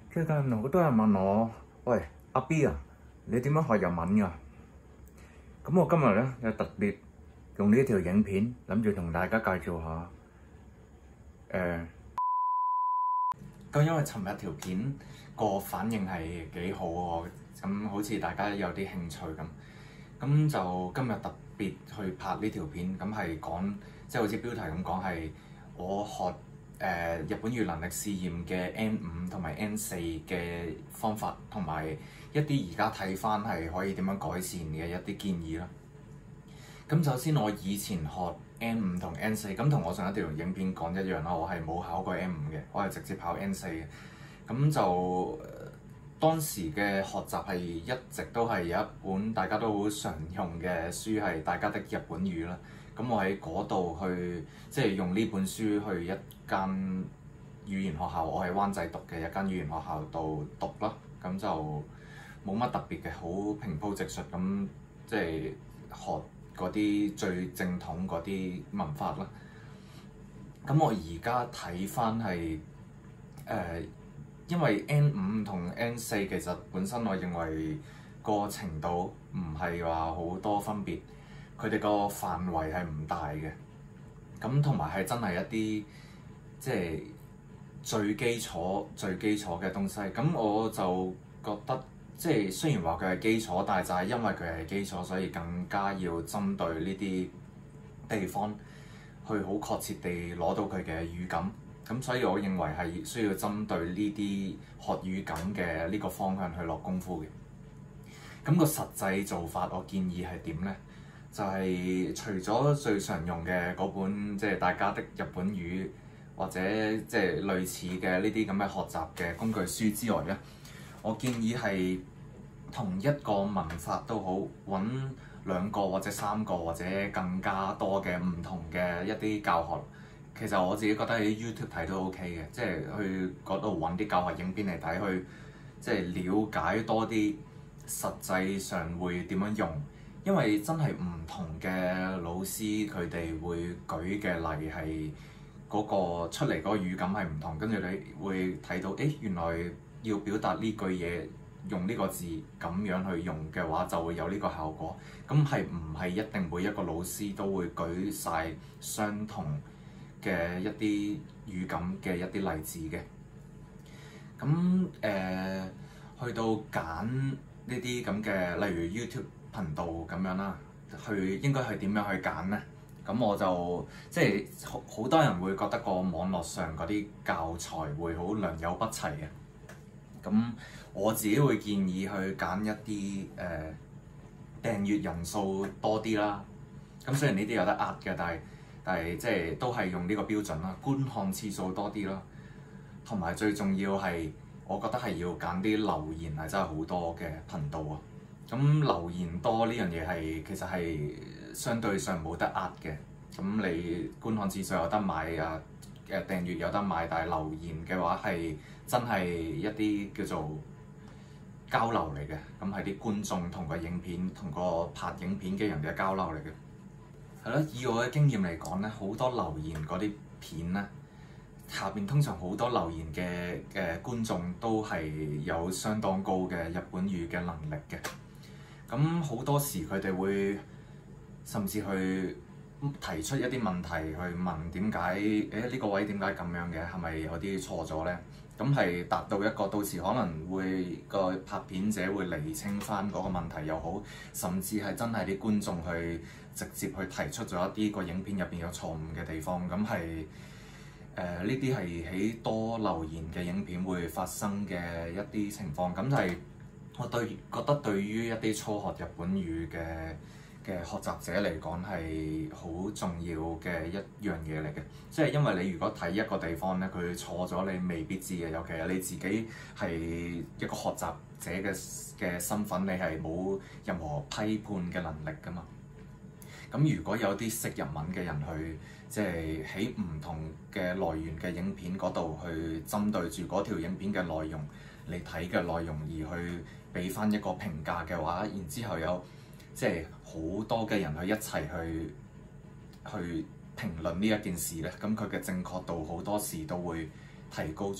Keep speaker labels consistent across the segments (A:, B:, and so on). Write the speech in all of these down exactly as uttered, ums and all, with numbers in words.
A: 最近好多人問我，喂，阿 B 啊，你點樣學日文㗎？咁我今日咧就特別用呢條影片，諗住同大家介紹下。誒、呃，咁因為尋日條片個反應係幾好喎，咁好似大家有啲興趣咁，咁就今日特別去拍呢條片，咁係講即係好似標題咁講係我學。誒、呃、日本語能力試驗嘅 N 五同埋 N 四嘅方法，同埋一啲而家睇返係可以點樣改善嘅一啲建議啦。咁首先我以前學 N 五同 N 四，咁同我上一條影片講一樣啦，我係冇考過 N 五嘅，我係直接考 N 四嘅。咁就、呃、當時嘅學習係一直都係有一本大家都好常用嘅書，係大家的日本語啦。咁我喺嗰度去，即係用呢本書去一間語言學校，我喺灣仔讀嘅一間語言學校度讀啦。咁就冇乜特別嘅，好平鋪直述咁，即係學嗰啲最正統嗰啲文法啦。咁我而家睇返係誒，因為 N 五同 N 四其實本身我認為個程度唔係話好多分別。佢哋個範圍係唔大嘅，咁同埋係真係一啲即係最基礎、最基礎嘅東西。咁我就覺得即係雖然話佢係基礎，但係就係因為佢係基礎，所以更加要針對呢啲地方去好確切地攞到佢嘅語感。咁所以我認為係需要針對呢啲學語感嘅呢個方向去落功夫嘅。咁個實際做法，我建議係點呢？就係除咗最常用嘅嗰本即係大家的日本語，或者即係類似嘅呢啲咁嘅學習嘅工具書之外咧，我建議係同一個文法都好，揾兩個或者三個或者更加多嘅唔同嘅一啲教學。其實我自己覺得喺 YouTube 睇都 OK 嘅，即係去嗰度揾啲教學影片嚟睇，去即係了解多啲實際上會點樣用。因為真係唔同嘅老師佢哋會舉嘅例係嗰個出嚟嗰個語感係唔同，跟住你會睇到，誒原來要表達呢句嘢用呢個字咁樣去用嘅話，就會有呢個效果。咁係唔係一定每一個老師都會舉晒相同嘅一啲語感嘅一啲例子嘅？咁誒、呃、去到揀呢啲咁嘅，例如 YouTube頻道咁樣啦，去應該係點樣去揀呢？咁我就即係好好多人會覺得個網絡上嗰啲教材會好良莠不齊嘅。咁我自己會建議去揀一啲誒、呃、訂閱人數多啲啦。咁雖然呢啲有得呃嘅，但係但係即係都係用呢個標準啦。觀看次數多啲啦，同埋最重要係我覺得係要揀啲留言係真係好多嘅頻道啊。咁留言多呢樣嘢係其實係相對上冇得呃嘅。咁你觀看次數有得買啊，誒訂閱有得買，但係留言嘅話係真係一啲叫做交流嚟嘅。咁係啲觀眾同個影片同個拍影片嘅人嘅交流嚟嘅。係咯，以我嘅經驗嚟講咧，好多留言嗰啲片咧，下邊通常好多留言嘅誒觀眾都係有相當高嘅日本語嘅能力嘅。咁好多時佢哋會甚至去提出一啲問題去問點解，誒呢個位點解咁樣嘅，係咪有啲錯咗呢？咁係達到一個到時可能會個拍片者會釐清翻嗰個問題又好，甚至係真係啲觀眾去直接去提出咗一啲個影片入邊有錯誤嘅地方。咁係誒呢啲係喺多留言嘅影片會發生嘅一啲情況。咁就係我對覺得對於一啲初學日本語嘅嘅學習者嚟講係好重要嘅一樣嘢嚟嘅。即係因為你如果睇一個地方咧，佢錯咗你未必知嘅，尤其係你自己係一個學習者嘅嘅身份，你係冇任何批判嘅能力㗎嘛。咁如果有啲識日文嘅人去，即係喺唔同嘅來源嘅影片嗰度去針對住嗰條影片嘅內容你睇嘅內容而去俾翻一個評價嘅話，然之後有即係好多嘅人去一齊去去評論呢一件事咧，咁佢嘅正確度好多時都會提高咗。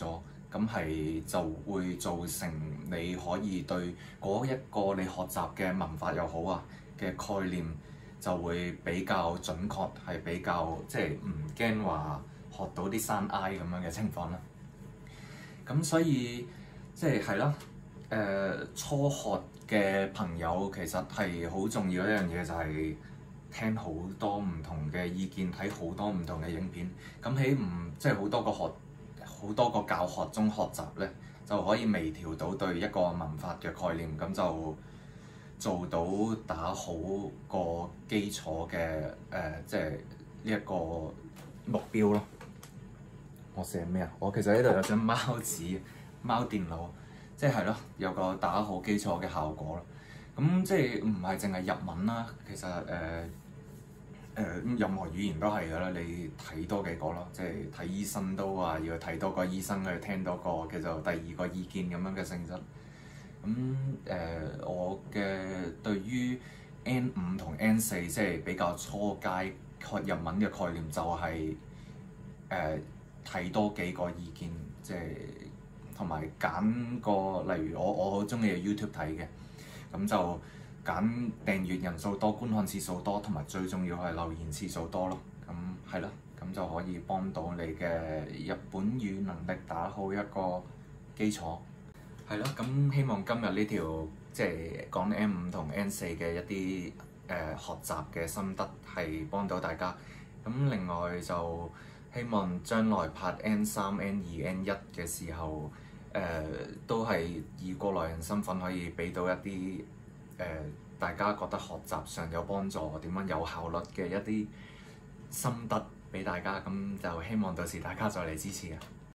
B: 咁係就會造成你可以對嗰一個你學習嘅文法又好啊嘅概念就會比較準確，係比較即係唔驚話學到啲山埃咁樣嘅情況啦。咁所以即係係啦，誒、呃、初學嘅朋友其實係好重要一樣嘢，就係聽好多唔同嘅意見，睇好多唔同嘅影片。咁喺唔即係好多個學好多個教學中學習咧，就可以微調到對一個文法嘅概念，咁就做到打好個基礎嘅誒、呃，即係呢一個目標咯。我寫咩啊？我其實呢度有張貓紙、貓電腦，即係係咯，有個打好基礎嘅效果咯。咁即係唔係淨係日文啦，其實誒誒、呃呃、任何語言都係㗎啦。你睇多幾個咯，即係睇醫生都話要睇多個醫生去聽多個叫做第二個意見咁樣嘅性質。咁誒、呃，我嘅對於 N 五同 N 四即係比較初階學日文嘅概念就係誒睇多幾個意見，即係同埋揀個例如我我好中意 YouTube 睇嘅，咁就揀訂閱人數多、觀看次數多，同埋最重要係留言次數多咯。咁係咯，咁就可以幫到你嘅日本語能力打好一個基礎。係咯，咁希望今日呢條即係講 N 五同 N 四嘅一啲誒、呃、學習嘅心得係幫到大家。咁另外就希望將來拍 N 三、N 二、N 一嘅時候，誒、呃、都係以過來人身份可以俾到一啲誒、呃、大家覺得學習上有幫助、點樣有效率嘅一啲心得俾大家。咁就希望到時大家再嚟支持啊！